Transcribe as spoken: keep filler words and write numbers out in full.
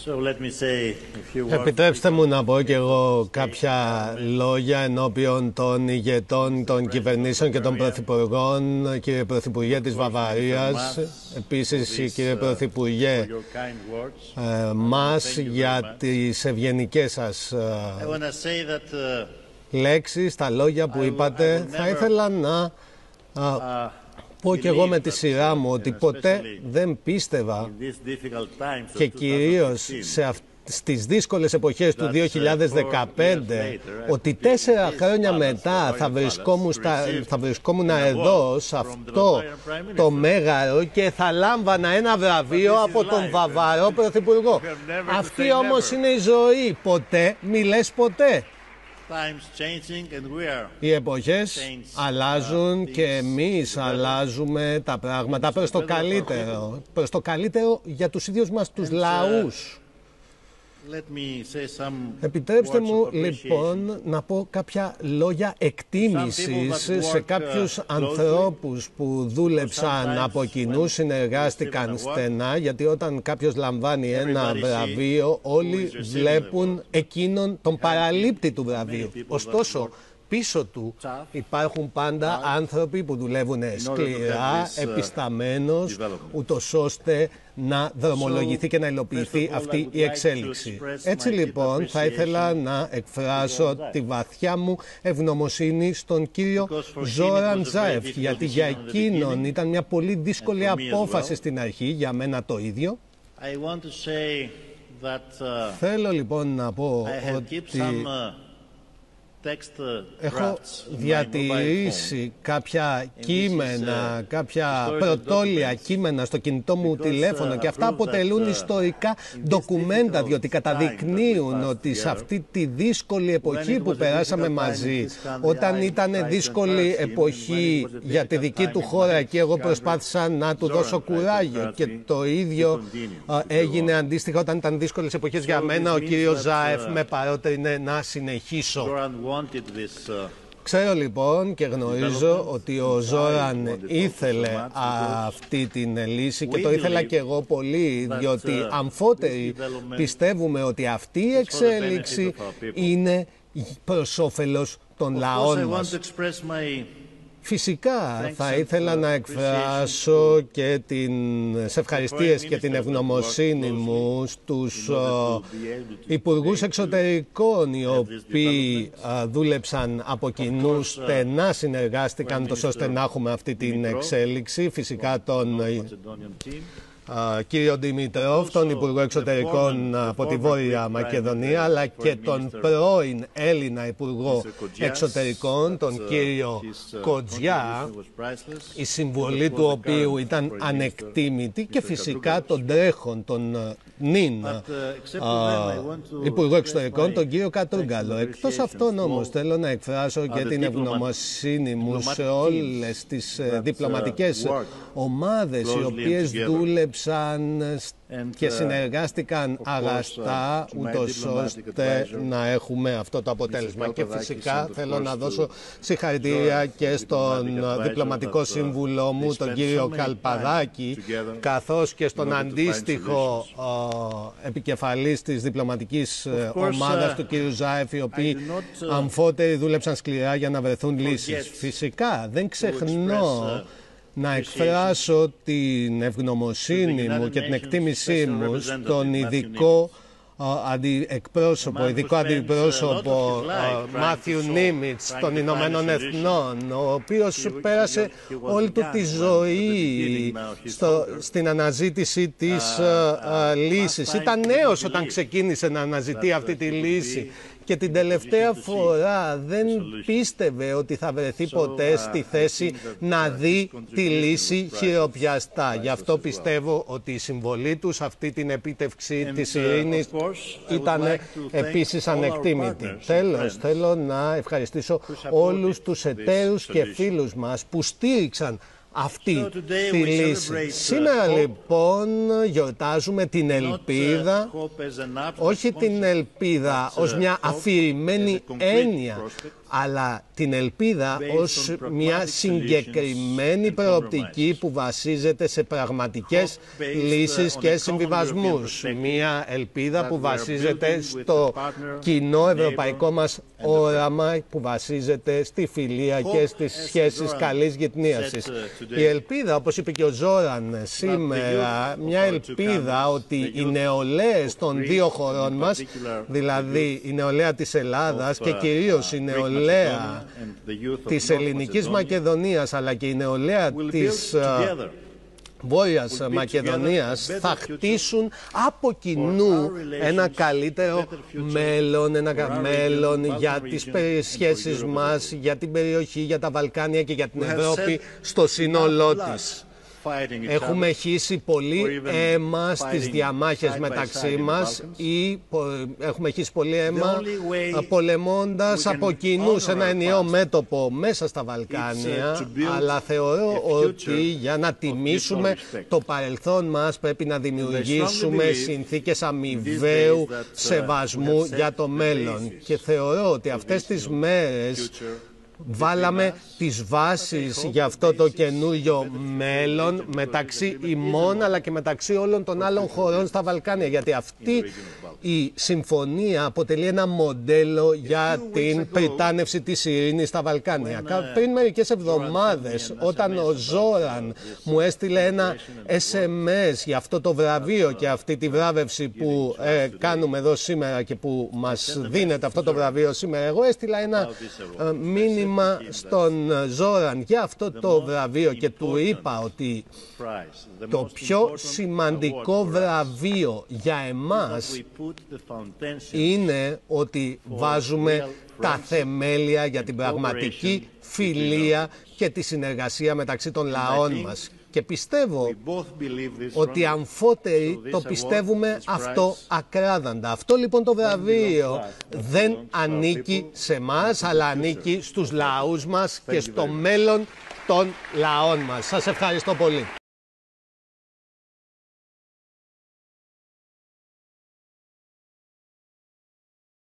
Επιτρέψτε μου να πω και εγώ κάποια λόγια ενώπιον των ηγετών των κυβερνήσεων και των πρωθυπουργών, κύριε Πρωθυπουργέ της Βαβαρίας, επίσης κύριε Πρωθυπουργέ ε, μας, για τις ευγενικές σας ε, λέξεις, τα λόγια που είπατε. Θα ήθελα να α, πω και εγώ με τη σειρά μου ότι ποτέ δεν πίστευα, και κυρίως σε αυτές στις δύσκολες εποχές του δύο χιλιάδες δεκαπέντε, ότι τέσσερα χρόνια μετά θα βρισκόμουν, στα, θα βρισκόμουν εδώ, σε αυτό το μέγαρο, και θα λάμβανα ένα βραβείο από τον Βαβαρό Πρωθυπουργό. Αυτή όμως είναι η ζωή. Ποτέ, μη λες ποτέ. Οι εποχές αλλάζουν και εμείς αλλάζουμε τα πράγματα προς το καλύτερο. Προς το καλύτερο για τους ίδιους μας τους λαούς. Επιτρέψτε μου λοιπόν να πω κάποια λόγια εκτίμησης σε κάποιους ανθρώπους που δούλεψαν από κοινού, συνεργάστηκαν στενά, γιατί όταν κάποιος λαμβάνει ένα βραβείο όλοι βλέπουν εκείνον τον παραλήπτη του βραβείου. Ωστόσο, πίσω του υπάρχουν πάντα άνθρωποι που δουλεύουν σκληρά, επισταμένος, ούτως ώστε να δρομολογηθεί και να υλοποιηθεί αυτή η εξέλιξη. Έτσι λοιπόν θα ήθελα να εκφράσω τη βαθιά μου ευγνωμοσύνη στον κύριο Ζόραν Τζάεφ, γιατί για εκείνον ήταν μια πολύ δύσκολη απόφαση στην αρχή, για μένα το ίδιο. Θέλω λοιπόν να πω ότι έχω διατηρήσει κάποια κείμενα, κάποια πρωτόλια κείμενα στο κινητό μου τηλέφωνο, και αυτά αποτελούν ιστορικά ντοκουμέντα, διότι καταδεικνύουν ότι σε αυτή τη δύσκολη εποχή που περάσαμε μαζί, όταν ήταν δύσκολη εποχή για τη δική του χώρα, εκεί εγώ προσπάθησα να του δώσω κουράγιο, και το ίδιο έγινε αντίστοιχα όταν ήταν δύσκολες εποχές για μένα. Ο κύριος Ζάεφ με παρότρινε να συνεχίσω. Ξέρω λοιπόν και γνωρίζω ότι ο Ζόραν ήθελε αυτή την λύση, και το ήθελα και εγώ πολύ, διότι αμφότεροι πιστεύουμε ότι αυτή η εξέλιξη είναι προς όφελος των λαών μας. Φυσικά θα ήθελα να εκφράσω και τις ευχαριστίες και την ευγνωμοσύνη μου στους υπουργούς εξωτερικών, οι οποίοι δούλεψαν από κοινού, στενά συνεργάστηκαν τόσο ώστε να έχουμε αυτή την εξέλιξη. Φυσικά τον Uh, κύριο Δημητρόφ, τον Υπουργό Εξωτερικών από τη Βόρεια Μακεδονία, αλλά και τον πρώην Έλληνα Υπουργό Εξωτερικών, τον κύριο Κοτζιά, η συμβολή του οποίου ήταν ανεκτήμητη, και φυσικά τον τρέχον, τον νυν uh, Υπουργό Εξωτερικών, τον κύριο Κατρούγκαλο. Εκτός αυτών όμως θέλω να εκφράσω και την ευγνωμοσύνη μου σε όλες τις διπλωματικές ομάδες οι οποίες δούλεψαν και συνεργάστηκαν αγαστά, ούτως ώστε να έχουμε αυτό το αποτέλεσμα. Και φυσικά θέλω να δώσω συγχαρητήρια και στον διπλωματικό σύμβουλό μου, τον κύριο Καλπαδάκη, καθώς και στον αντίστοιχο επικεφαλής της διπλωματικής ομάδας του κύριου Ζάεφ, οι οποίοι αμφότεροι δούλεψαν σκληρά για να βρεθούν λύσεις. Φυσικά δεν ξεχνώ να εκφράσω την ευγνωμοσύνη μου και την εκτίμησή μου στον ειδικό εκπρόσωπο, ειδικό αντιπρόσωπο Μάθιου Νίμιτς των Ηνωμένων Εθνών, ο οποίος πέρασε όλη του τη ζωή στο, στην αναζήτηση της uh, λύσης. Ήταν νέος όταν ξεκίνησε να αναζητεί αυτή τη λύση, και την τελευταία φορά δεν πίστευε ότι θα βρεθεί ποτέ στη θέση να δει τη λύση χειροπιαστά. Γι' αυτό πιστεύω ότι η συμβολή του σε αυτή την επίτευξη της ειρήνης ήταν επίσης ανεκτήμητη. Τέλος, θέλω να ευχαριστήσω όλους τους εταίρους και φίλους μας που στήριξαν αυτή τη λύση. Σήμερα λοιπόν γιορτάζουμε την ελπίδα, όχι την ελπίδα ως μια αφηρημένη έννοια, αλλά την ελπίδα ως μια συγκεκριμένη προοπτική που βασίζεται σε πραγματικές λύσεις και συμβιβασμούς. Μια ελπίδα που βασίζεται στο κοινό ευρωπαϊκό μας όραμα, που βασίζεται στη φιλία και στις σχέσεις καλής γειτονίασης. Η ελπίδα, όπως είπε και ο Ζόραν σήμερα, μια ελπίδα ότι οι νεολαίες των δύο χωρών μας, δηλαδή η νεολαία της Ελλάδας και κυρίως η νεολαία της Ελληνικής Μακεδονίας, αλλά και η νεολαία της Βόρειας Μακεδονίας, θα χτίσουν από κοινού ένα καλύτερο μέλλον, ένα μέλλον για τις σχέσεις μας, για την περιοχή, για τα Βαλκάνια και για την Ευρώπη στο σύνολό της. Έχουμε χύσει πολύ αίμα στις διαμάχες μεταξύ μας ή έχουμε χύσει πολύ αίμα πολεμώντας από κοινού σε ένα ενιαίο μέτωπο μέσα στα Βαλκάνια, αλλά θεωρώ ότι για να τιμήσουμε το παρελθόν μας πρέπει να δημιουργήσουμε συνθήκες αμοιβαίου σεβασμού για το μέλλον. Και θεωρώ ότι αυτές τις μέρες βάλαμε τις βάσεις για αυτό το καινούριο μέλλον μεταξύ ημών αλλά και μεταξύ όλων των άλλων χωρών στα Βαλκάνια, γιατί αυτή η συμφωνία αποτελεί ένα μοντέλο για την πριτάνευση της ειρήνης στα Βαλκάνια. Πριν μερικές εβδομάδες, όταν ο Ζόραν μου έστειλε ένα ες εμ ες για αυτό το βραβείο και αυτή τη βράβευση που ε, κάνουμε εδώ σήμερα και που μας δίνεται αυτό το βραβείο σήμερα, εγώ έστειλα ένα ε, μήνυμα στον Ζόραν για αυτό το βραβείο και του είπα ότι το πιο σημαντικό βραβείο για εμάς είναι ότι βάζουμε τα θεμέλια για την πραγματική φιλία και τη συνεργασία μεταξύ των λαών μας. Και πιστεύω ότι αμφότεροι το πιστεύουμε αυτό ακράδαντα. Αυτό λοιπόν το βραβείο δεν ανήκει σε εμάς, αλλά ανήκει στους λαούς μας και στο μέλλον των λαών μας. Σας ευχαριστώ πολύ.